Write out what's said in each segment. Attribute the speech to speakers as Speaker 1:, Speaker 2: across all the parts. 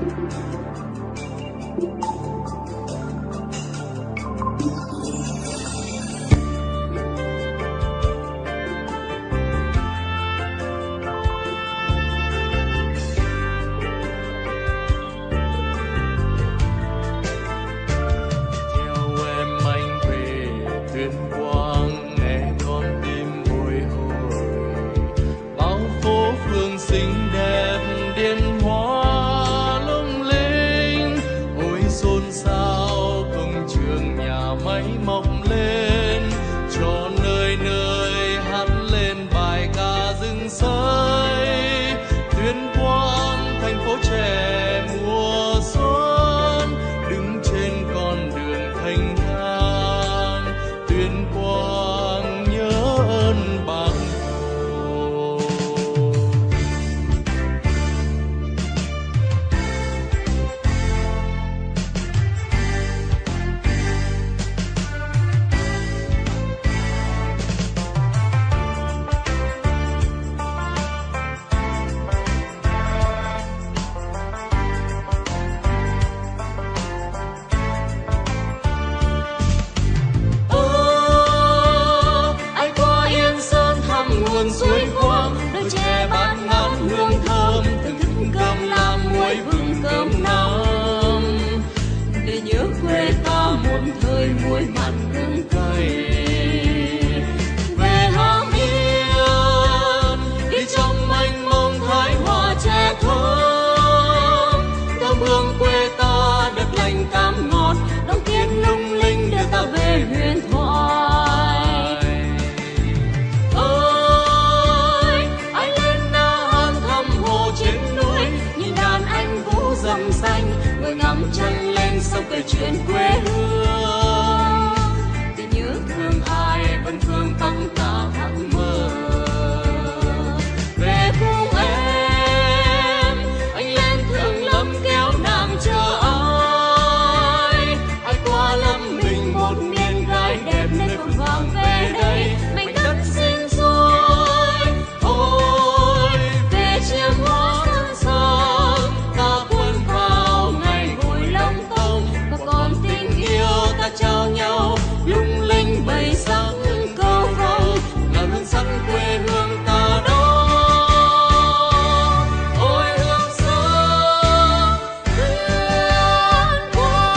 Speaker 1: chuyện quê hương, tình nhớ thương ai vẫn phương tăng cả thắc mơ. Về cùng em, anh lên Thượng Lâm kéo nàng chờ ai qua Lâm Bình một miền gái đẹp nên còn vàng về đây mảnh đất sinh sôi. Ôi về chiêm hóa thân sớm ta quân vào ngày hội Long Tông, và còn tình yêu ta trao nhau lung linh bầy sắc câu vong làm hương sắc quê hương ta đó. Ôi hương sắc Tuyên Quang.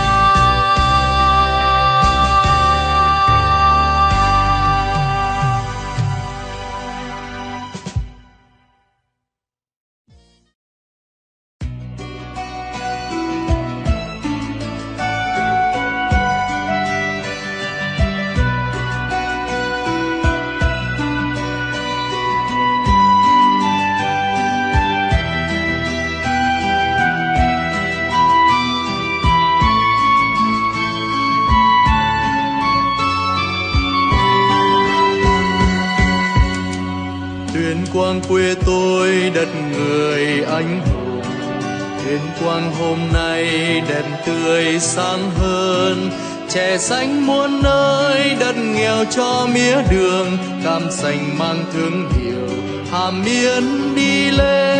Speaker 2: Tuyên Quang quê tôi đất người anh hùng, Tuyên Quang hôm nay đẹp tươi sáng hơn. Trẻ xanh muôn nơi đất nghèo cho mía đường, cam sành mang thương hiệu Hàm Yên đi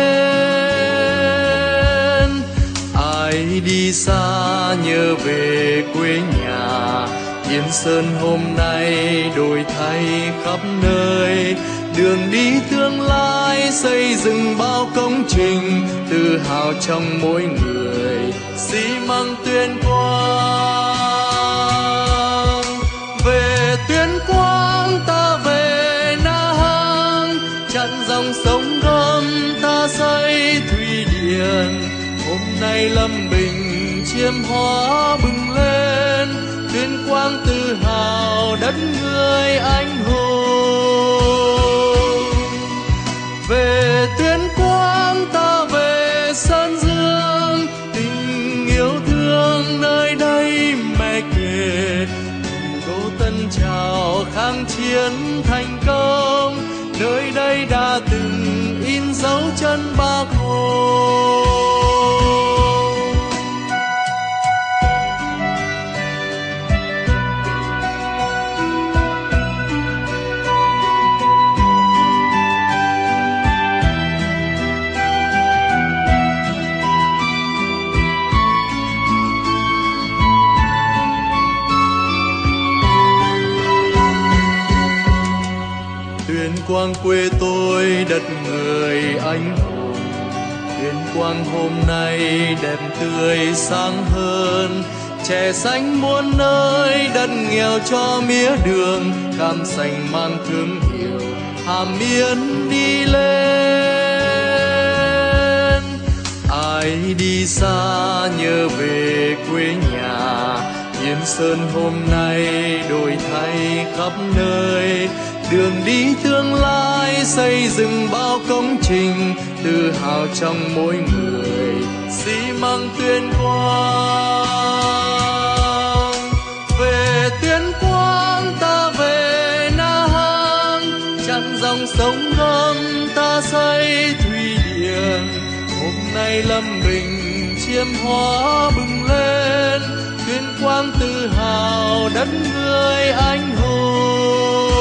Speaker 2: lên. Ai đi xa nhớ về quê nhà, Yên Sơn hôm nay đổi thay khắp nơi. Đường đi tương lai xây dựng bao công trình, tự hào trong mỗi người xi măng Tuyên Quang. Về Tuyên Quang ta về Na Hàng, chặn dòng sông Gâm ta xây thủy điện. Hôm nay Lâm Bình chiêm hóa bừng lên, Tuyên Quang tự hào đất người anh hùng. Về Tuyên Quang ta về Sơn Dương, tình yêu thương nơi đây mẹ kể. Đô Tân Trào kháng chiến thành công, nơi đây đã từng in dấu chân Bác Hồ. quang quê tôi đất người anh hùng. Tuyên quang hôm nay đẹp tươi sáng hơn, chè xanh muôn nơi đất nghèo cho mía đường, cam sành mang thương hiệu Hàm Yên đi lên. Ai đi xa nhớ về quê nhà, Yên Sơn hôm nay đổi thay khắp nơi. Đường đi tương lai xây dựng bao công trình, tự hào trong mỗi người xi măng Tuyên Quang. Về Tuyên Quang ta về Na Hàng, chặn dòng sông Gâm ta xây thủy điện. Hôm nay Lâm Bình chiêm hóa bừng lên, Tuyên Quang tự hào đất người anh hùng.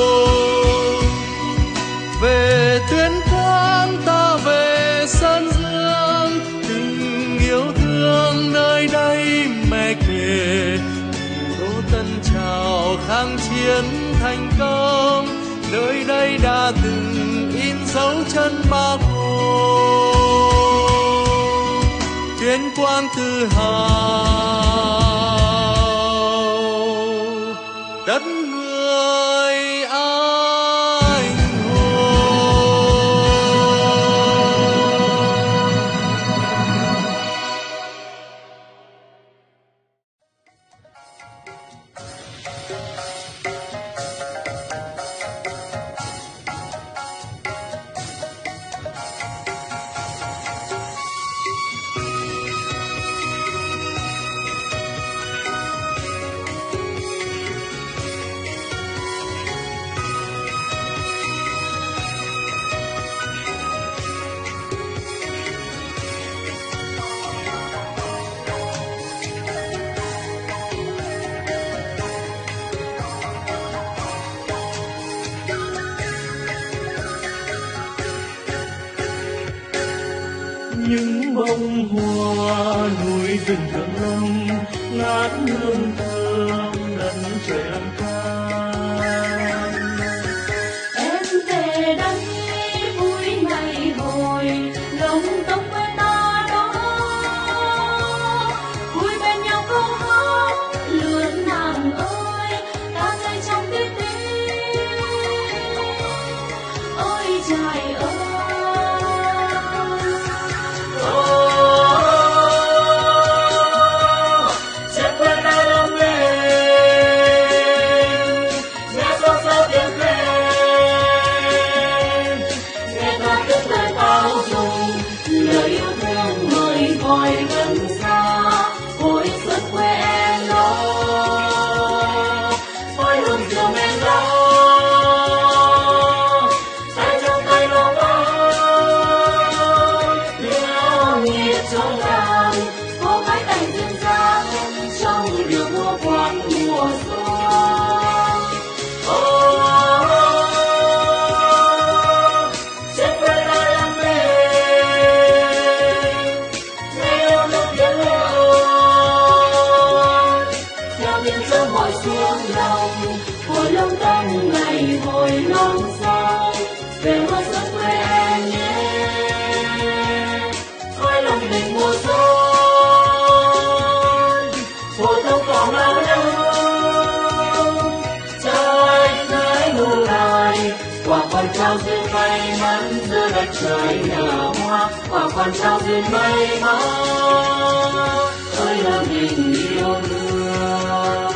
Speaker 2: Về Tuyên Quang ta về Sơn Dương, tình yêu thương nơi đây mẹ kể. Thủ đô Tân Trào kháng chiến thành công, nơi đây đã từng in dấu chân Bác Hồ. Tuyên Quang tự hào đất người anh hùng.
Speaker 3: Những bông hoa núi rừng thượng lâm ngát hương thơm đất trời ăn cam.
Speaker 1: Em về đây vui ngày hồi, lòng tóc quê ta đó vui bên nhau câu hát lượn nàng ơi, ta xây trong tuyết tĩnh. Ôi trời ơi
Speaker 3: trao duyên may mắn giữa đất trời nở hoa, quả còn trao duyên may mắn ơi là mình yêu thương.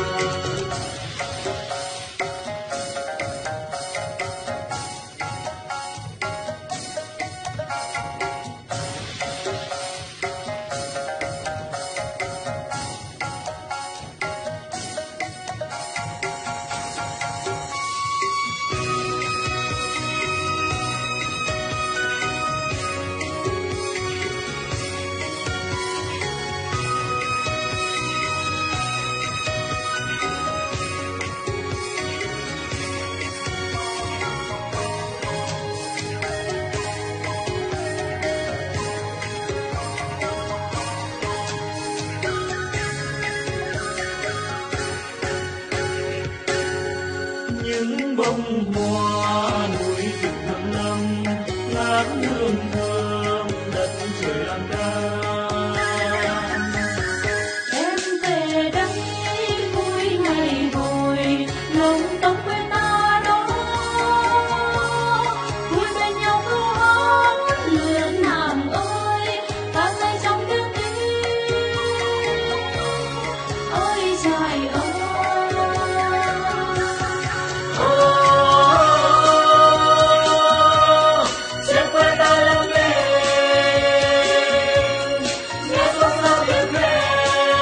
Speaker 3: Những bông hoa núi rừng thơm bán hương thơm đất trời làm ca.
Speaker 1: Em về đây vui ngày hồi lòng tóc quê ta đó, vui bên nhau ru hát lượn nàng ơi, ta say trong tiếng tim ơi trời ơi.
Speaker 3: Xem quê ta lắm lên, nghe xôn xao tiếng khen,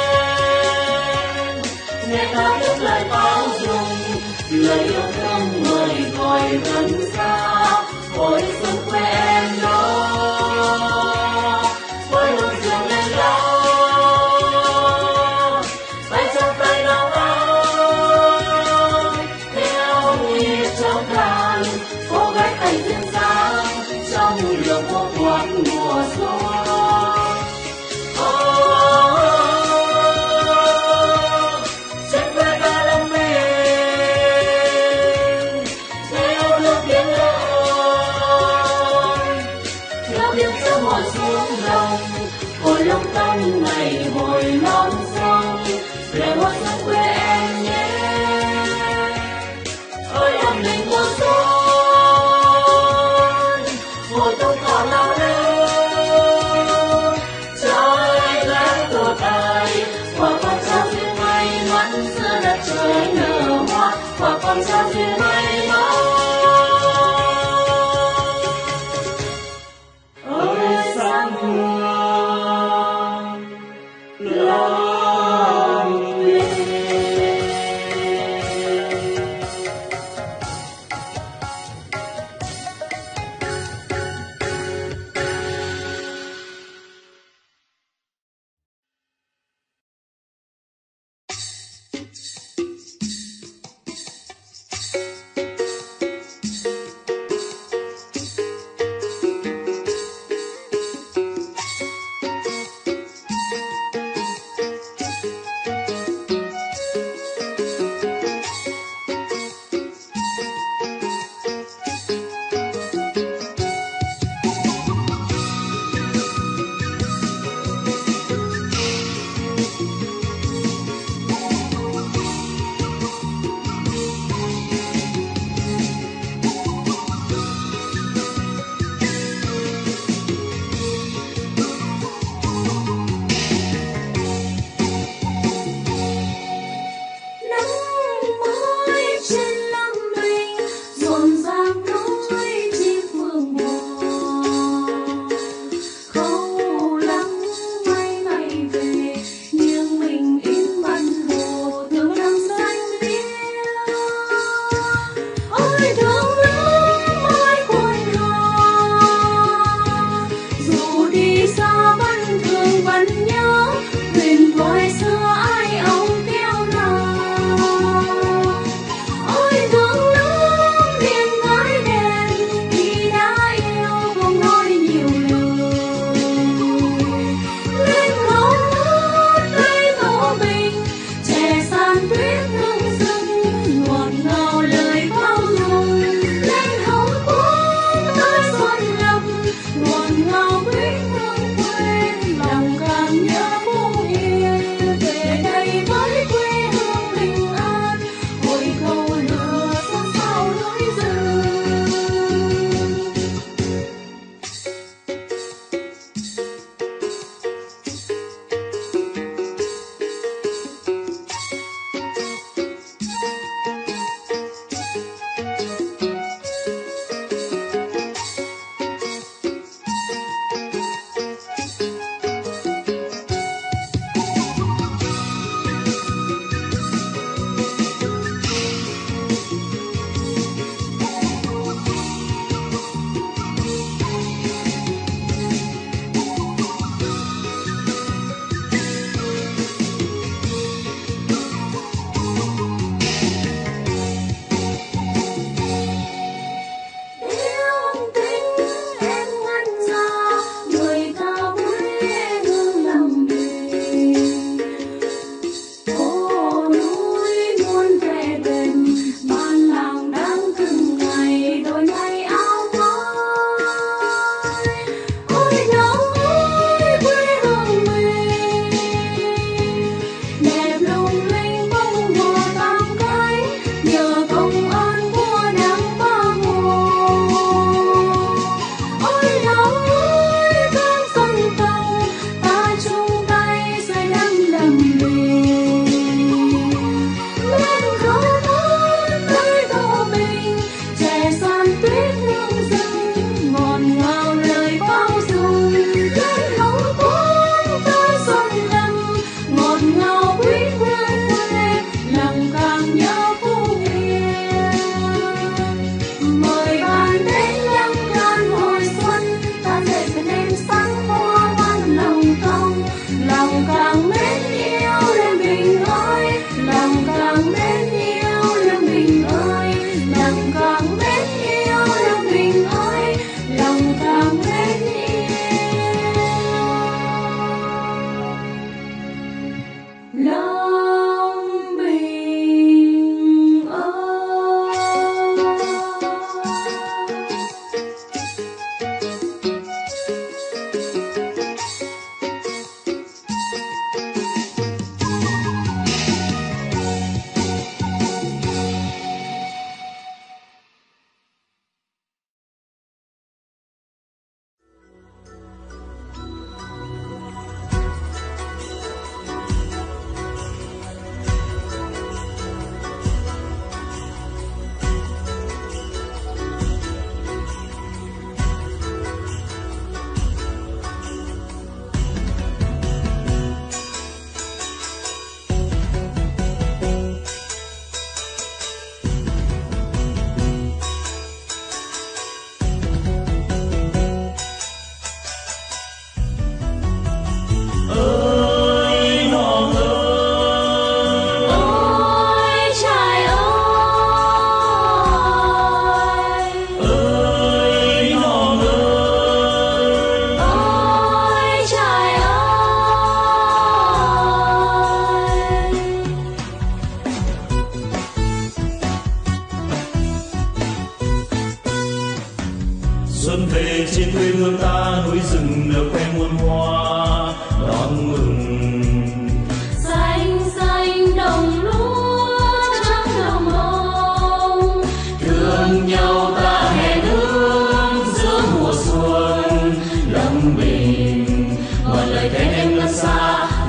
Speaker 3: nghe ta tiếng lời bao dung, lời yêu thương mời gọi gần xa, hồi xuân quê em đó, với hương rượu lên lá, tay trong tay nào áo, theo nhịp trong đàn, cô gái thành duyên dáng, trong lòng cô quán mùa xuân. Trên quê ta lắm mình, theo nước tiếng lời, theo tiếng sớm hồi xuống lòng, hồi lòng tâm ngày hồi non sông, để hoa xuân quê em nhé. Ơi em mình mùa xuân, hồi tung còn lao lên, trái lá tua tài, quả con trao duyên may mắn giữa đất trời nở hoa, quả con trao duyên may mắn. Ơi sáng hương lòng quê.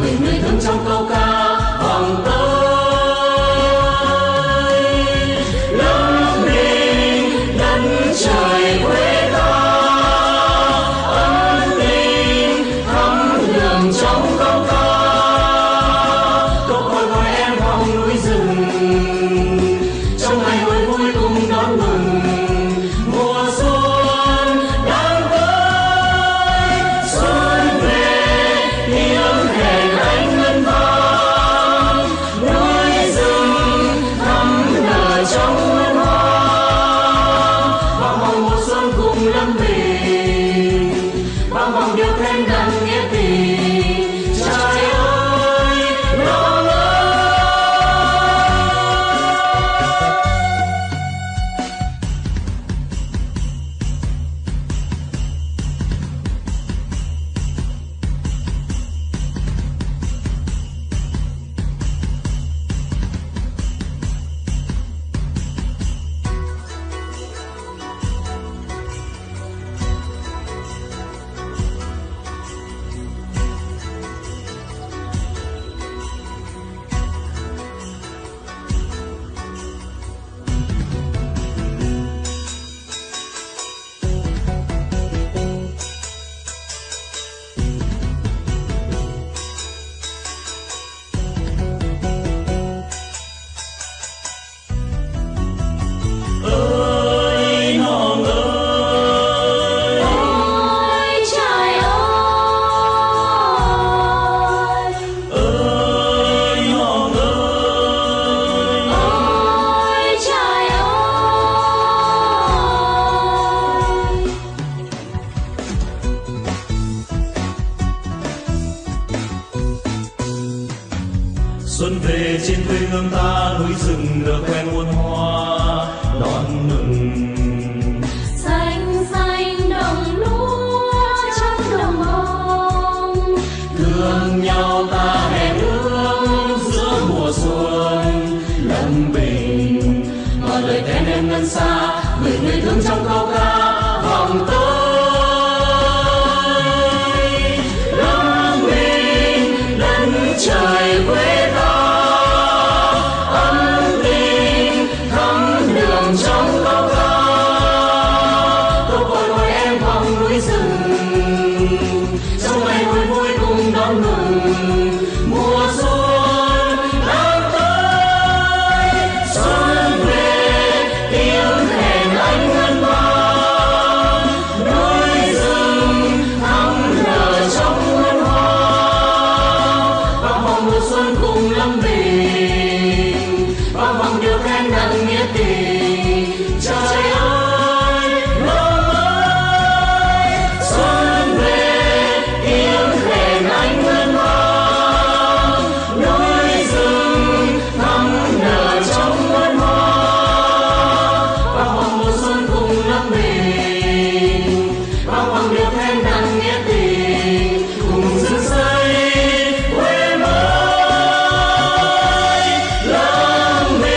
Speaker 3: gửi người thương trong câu ca vòng tới. Lâm bình đất trời quê ta, ân tình thắm đường trong câu ca. Câu còi gọi em vào núi rừng, trong ngày hội vui cùng đón mừng mùa xuân đang tới. Xuân về tiếng kèn anh ngân vang, núi rừng thắm nở trong muôn hoa. Vang vọng mùa xuân cùng Lâm Bình, vang vọng điệu then đàn nghĩa tình. Trời ơi non ơi. Xuân về trên quê hương ta, núi rừng nở quen muôn hoa đón mừng.
Speaker 1: Xanh xanh đồng lúa trong đồng hồng,
Speaker 3: Thương nhau ta hẹn ước giữa mùa xuân. Lâm Bình ngỏ lời tên em ngân xa, gửi người thương trong câu ca vòng tới. Lâm Bình đất trời quê ta, ân tình thắm đường trong câu ca. Câu còi gọi em vòng núi rừng, trong ngày vui vui cùng đón mừng mùa xuân đang tới. Xuân về tiếng kèn anh ngân vang, núi rừng thắm nở trong muôn hoa. Vang vọng mùa xuân cùng Lâm Bình, vang vọng điệu then đàn nghĩa tình. Trời ơi non ơi. Xuân về tiếng kèn anh ngân vang, núi rừng thắm nở trong muôn hoa. Vang vọng mùa xuân cùng Lâm Bình, vang vọng điệu then đàn nghĩa tình. Cùng dựng xây quê mới Lâm Bình.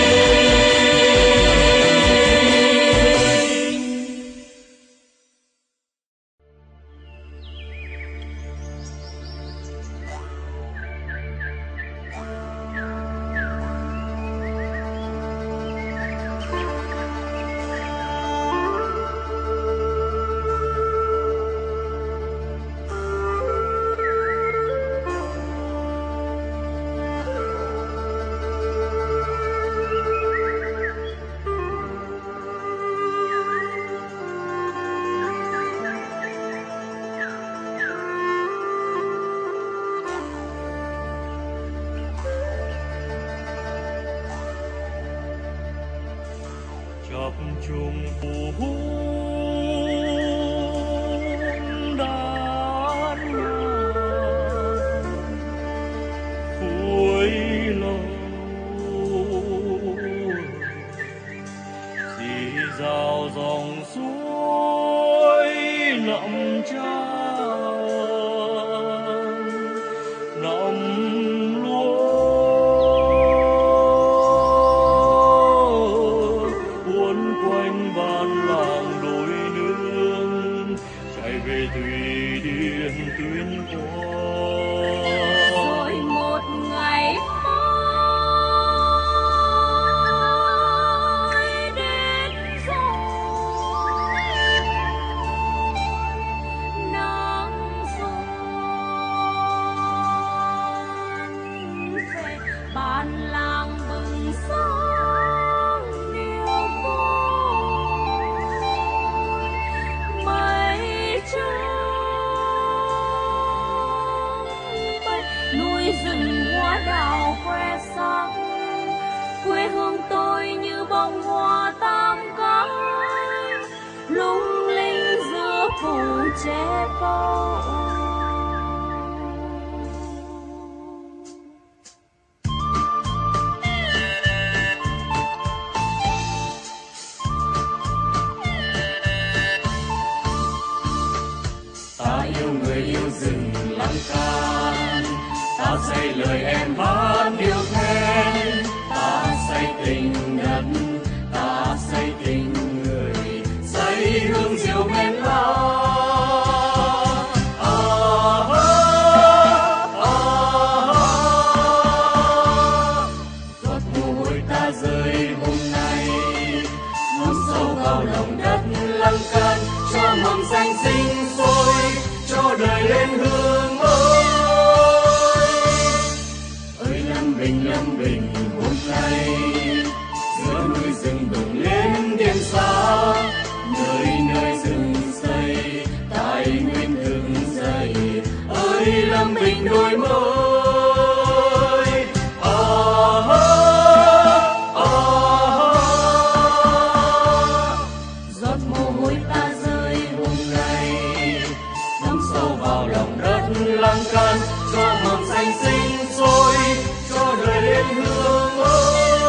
Speaker 4: chập trùng phù đàn cuối lâu dì dào dòng suối nậm tràn nằm quanh ban làng đồi nương chạy về thủy điện tuyên quang
Speaker 1: rừng hoa đào khoe sắc. Quê hương tôi như bông hoa tam cánh, lung linh giữa phủ tre bao.
Speaker 3: Ta yêu người yêu rừng lắng can, ta say lời em hát yêu then. Ta say tình đất, ta say tình người, say hương rượu men lá. Giọt mồ hôi ta rơi hôm nay, ngấm sâu vào lòng đất lắng can, cho mầm xanh sinh sôi, cho đời lên hương mới. Ơi Lâm Bình hôm nay, giữa núi rừng bừng lên đèn xa, nơi nơi rừng xây tài nguyên thường dày. Ơi Lâm Bình đổi mới. Giọt mồ hôi ta rơi hôm nay, ngấm sâu vào lòng đất lắng can, cho mầm xanh sinh sôi, cho đời lên hương mới.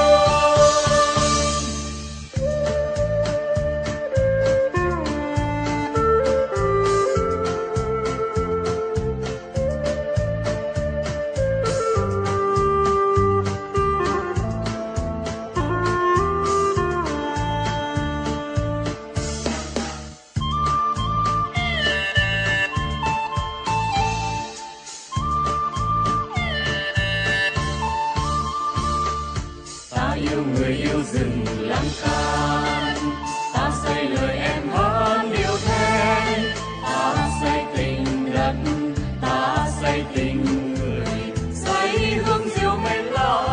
Speaker 3: Ta yêu người yêu rừng lắng can, ta say lời em hát yêu then. Ta say tình đất, ta say tình người, say hương rượu men lá.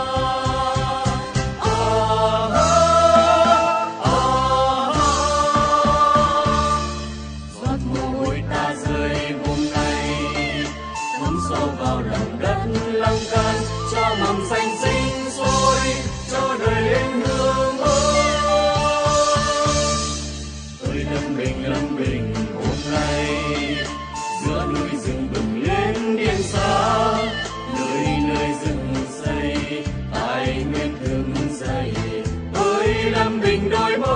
Speaker 3: Giọt mồ hôi ta rơi hôm nay, ngấm sâu vào lòng đất lắng can, cho mầm xanh sinh sôi, cho đời lên hương mới. Ơi Lâm Bình hôm nay, giữa núi rừng bừng lên điện xa, nơi nơi rừng xây tài nguyên thường dày. Ơi Lâm Bình đổi mới.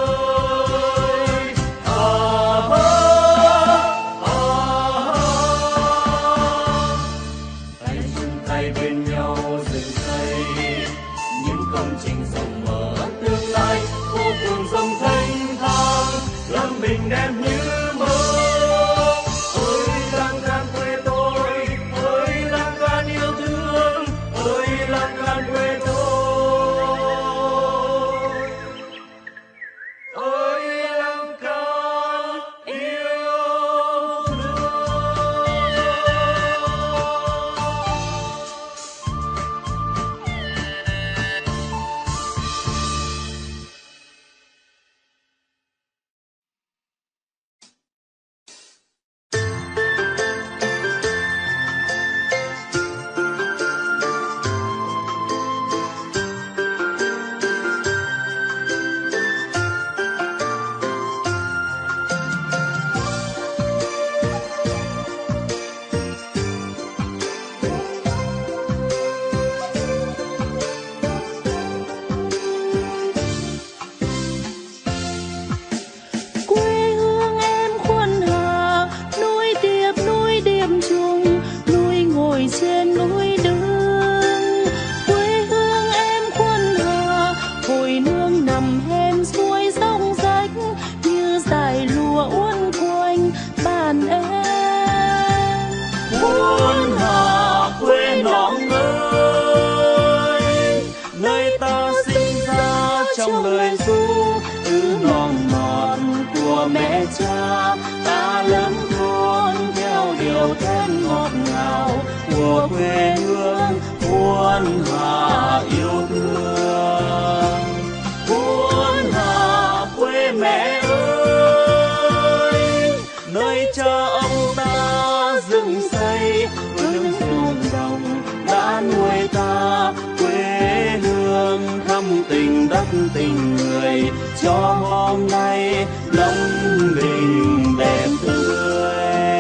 Speaker 3: Tay chung tay bên nhau rừng xây, những công trình rộng mở tương lai, vô cùng rộng thanh thang, Lâm Bình đẹp như mơ. Ơi làng can quê tôi, ơi làng can yêu thương, ơi làng can quê tôi, ơi làng can yêu thương.
Speaker 1: Quê hương em khuôn hà, núi điệp trùng, núi ngồi trên núi đứng. Quê hương em khuôn hà, hồi nương nằm hên suối sông rách, như dải lụa uốn quanh bàn em.
Speaker 3: Muôn hà quê nón ơi, nơi ta sinh ra trong lời ru non ngọt của mẹ cha. Ta lớn khôn theo điều then ngọt ngào của quê hương, muôn hà yêu thương. Muôn hà quê mẹ ơi, nơi cha ông ta dựng xây, hương ruộng đồng đất tình người cho hôm nay Lâm Bình đẹp tươi.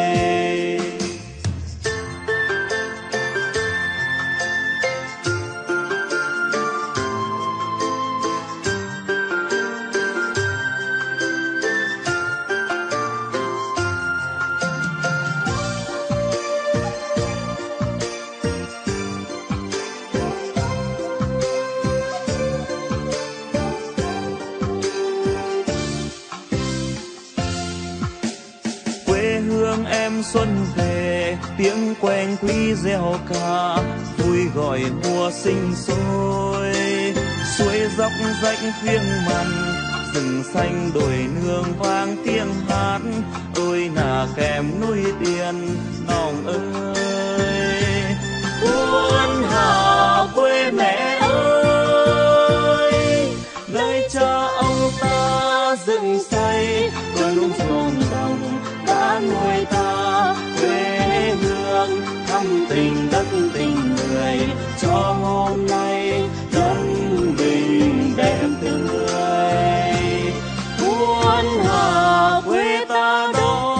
Speaker 4: Xuân về tiếng quen quý reo ca vui gọi mùa sinh sôi, suối dốc rách phiêng mặn rừng xanh đồi nương vang tiếng hát ôi nà kèm núi tiền nòng ơi.
Speaker 3: Muôn hà quê mẹ ơi, nơi cha ông ta dựng xây cơn lũng ruộng đồng đã nuôi ta. Quê hương thắm tình đất tình người cho hôm nay Lâm Bình đẹp tươi. Muôn hà quê ta đó,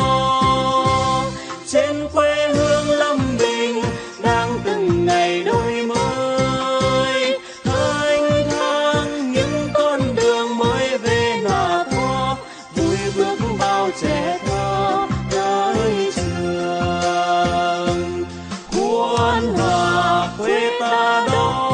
Speaker 3: trên quê hương Lâm Bình đang từng ngày đổi mới. Thanh thang những con đường mới về là thó, vui bước bao trẻ thơ tới trường. Muôn hà quê ta đó,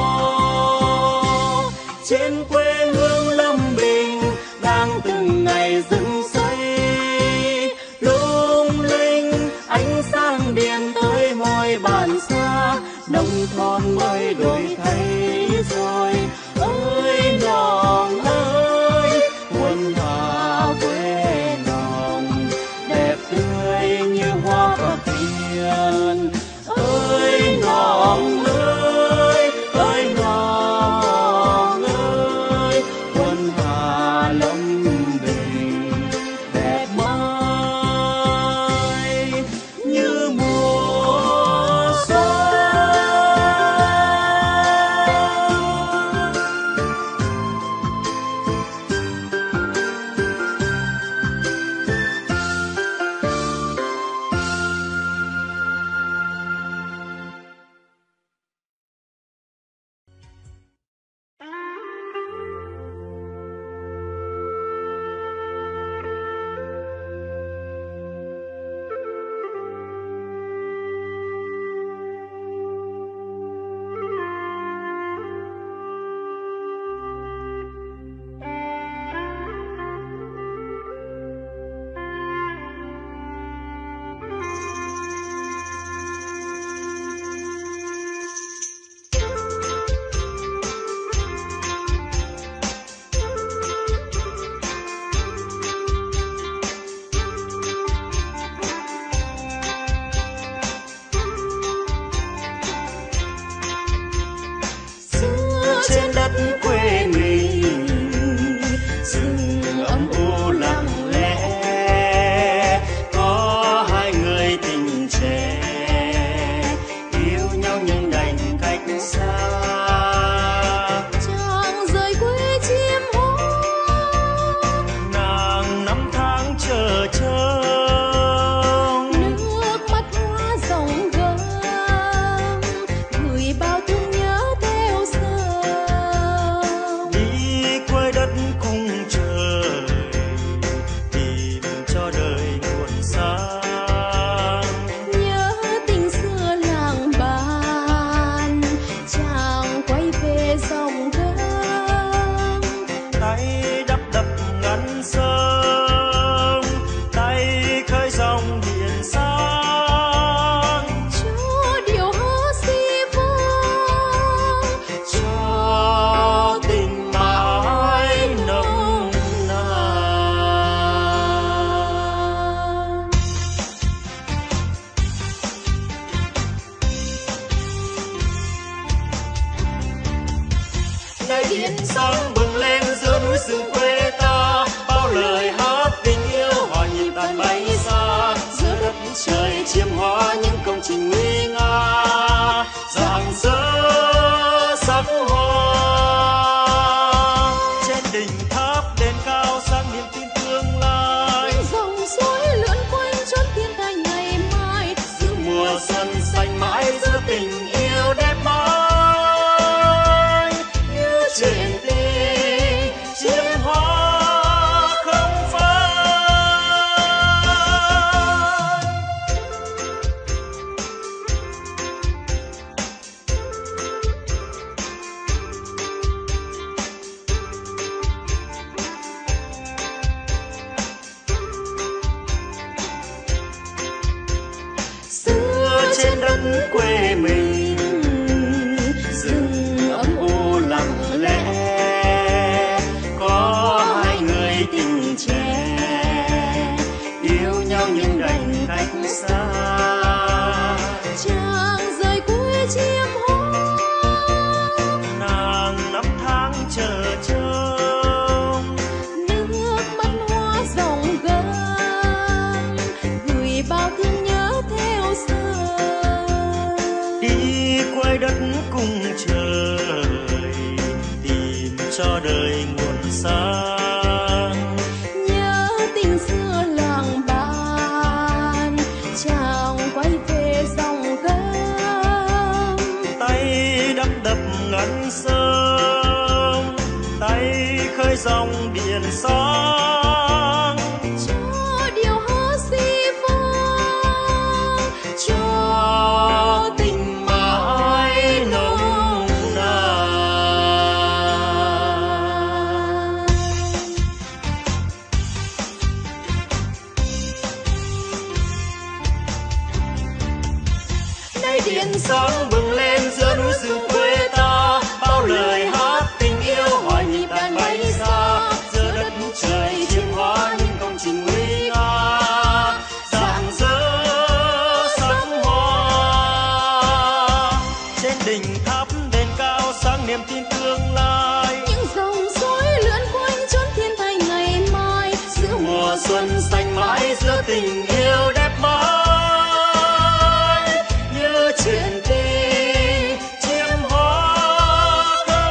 Speaker 3: trên quê hương Lâm Bình đang từng ngày dựng xây. Lung linh ánh sáng điện tới mọi bản xa, nông thôn mới đổi thay rồi. Ơi nòng ơi, muôn hà quê nòng đẹp tươi như hoa bạc tiên. Ơi nòng ơi, ơi nòng ơi, muôn hà Lâm Bình đẹp mãi như mùa xuân. Trên đất quê mình rừng âm u lặng lẽ, có hai người tình trẻ yêu nhau nhưng đành cách xa.
Speaker 1: Chàng rời quê chim hót,
Speaker 3: Nàng năm tháng chờ trông,
Speaker 1: nước mắt hoa ròng râm gửi bao thương nhớ theo sông.
Speaker 3: đi quê đất cùng trời tìm cho đời nguồn sáng.
Speaker 1: Nhớ tình xưa làng bàn, chàng quay về dòng gấm.
Speaker 3: Tay đắp đập ngăn sông, tay khơi dòng biển sáng.
Speaker 1: Cho điều hát si vang,
Speaker 3: Cho tình mãi nồng nàn. Ngày điện sáng bừng lên giữa núi rừng quê ta, bao lời hát tình yêu hòa nhịp đàn bay xa. Giữa đất trời chiêm hóa những công trình nguy nga, rạng rỡ sắc hoa.
Speaker 4: quê mình. Rừng âm u lặng lẽ, có hai người tình trẻ yêu nhau nhưng đành cách xa.
Speaker 1: Chàng rời quê chiêm hoa,
Speaker 4: nàng năm tháng chờ trông.
Speaker 1: nước mắt hoa ròng gân, gửi bao thương nhớ theo giờ.
Speaker 4: Đi quay đất cùng trời, tìm cho đời nguồn sáng.
Speaker 1: Nhớ tình xưa làng bàn, chàng quay về dòng gấm.
Speaker 4: Tay đắp đập ngăn sông, tay khơi dòng biển sáng.
Speaker 1: Cho điều hò si vang, cho tình mãi nồng nàn.
Speaker 4: Nay điện sáng bừng lên giữa núi rừng quê ta, bao lời hát tình yêu hòa nhịp đàn bay xa. Giữa đất trời chiêm hóa những công trình nguy nga, rạng rỡ sắc hoa. Trên đỉnh tháp đền cao sáng niềm tin tương lai.
Speaker 1: Những dòng suối lượn quanh chốn thiên thành ngày mai, giữa
Speaker 4: Mùa xuân xanh mãi giữa tình yêu đẹp mãi. Như chuyện tình chiêm hóa không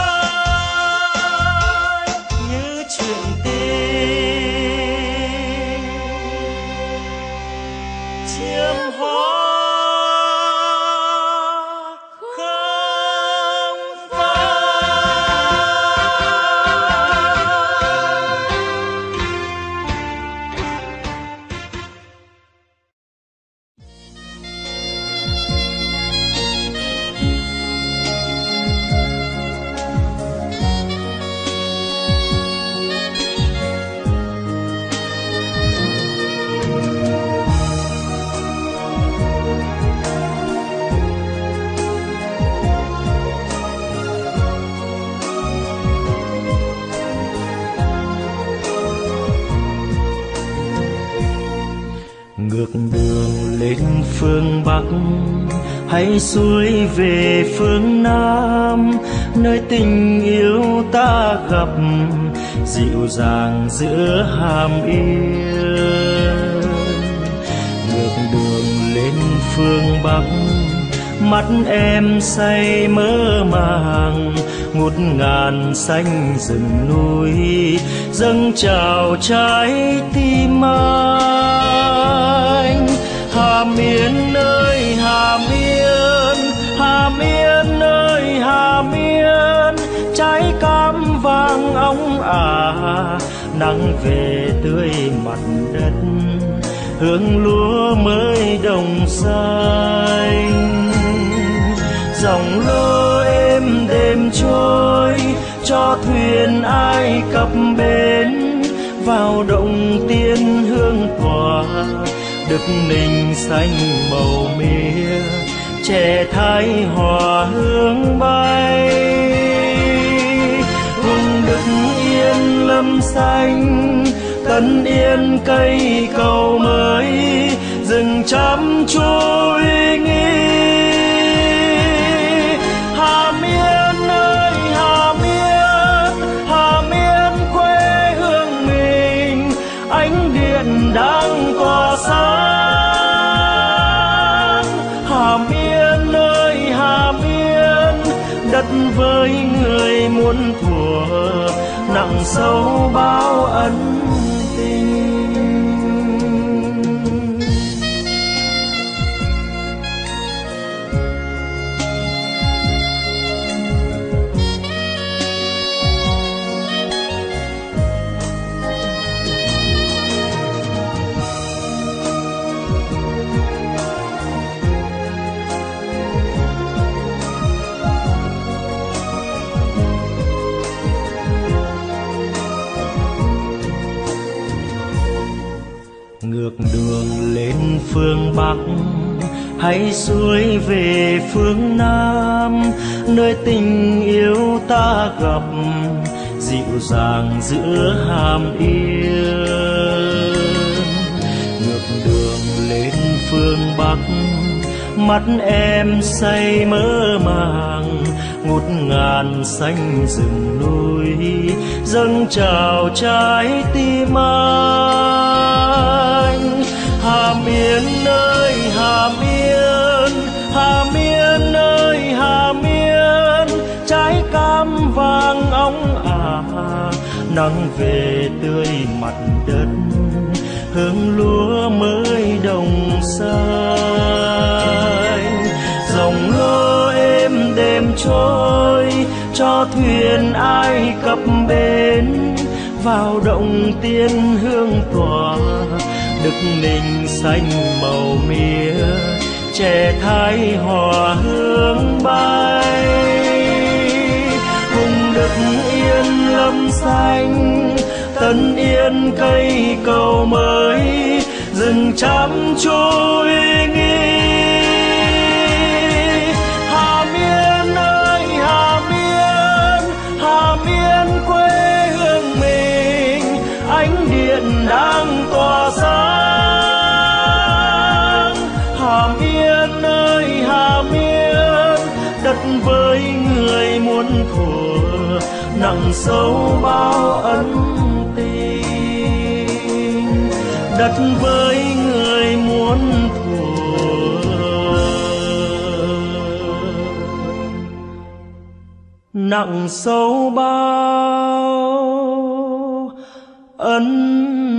Speaker 4: phai, như chuyện tình chiêm hóa không phai. Ngược đường lên phương Bắc hay xuôi về phương Nam, nơi tình yêu ta gặp dịu dàng giữa hàm yên. Ngược đường lên phương Bắc, mắt em say mơ màng, ngút ngàn xanh rừng núi dâng trào trái tim anh. Hà Miên ơi Hà Miên, Hà Miên ơi Hà Miên, trái cam vàng óng ả, nắng về tươi mặt đất, hương lúa mới đồng xanh. Dòng lúa êm đêm trôi, cho thuyền Ai Cập bến, vào động tiên hương tỏa, Đức Ninh xanh màu mía, trẻ Thái hòa hương bay. Vùng Đức Yên lâm xanh, Tân Yên cây cầu mới, rừng chăm trôi nghi. Hà Miên ơi Hà Miên, Hà Miên quê hương mình, ánh điện đang tỏa sáng. Hà Miên ơi Hà Miên, đất với người muôn thuở, nặng sâu bao ân tình. Ngược đường lên phương Bắc hãy xuôi về phương Nam, nơi tình yêu ta gặp dịu dàng giữa hàm yên. Ngược đường lên phương Bắc, mắt em say mơ màng, ngút ngàn xanh rừng núi dâng trào trái tim anh. Hà Miên ơi Hà Miên, Hà Miên ơi Hà Miên, trái cam vàng óng ả, nắng về tươi mặt đất, hương lúa mới đồng xanh. Dòng lúa êm đêm trôi, cho thuyền Ai Cập bến, vào động tiên hương tỏa, Đức Ninh xanh màu mía, chè Thái hòa hương bay. Vùng đất yên lâm xanh, Tân Yên cây cầu mới, rừng chăm trôi nghi. Hà Miên ơi Hà Miên, Hà Miên quê hương mình, ánh điện đang tỏa sáng. Hà Miên ơi Hà Miên, đất với người muôn thuở, nặng sâu bao ân tình. Đất với người muôn thuở, nặng sâu bao ân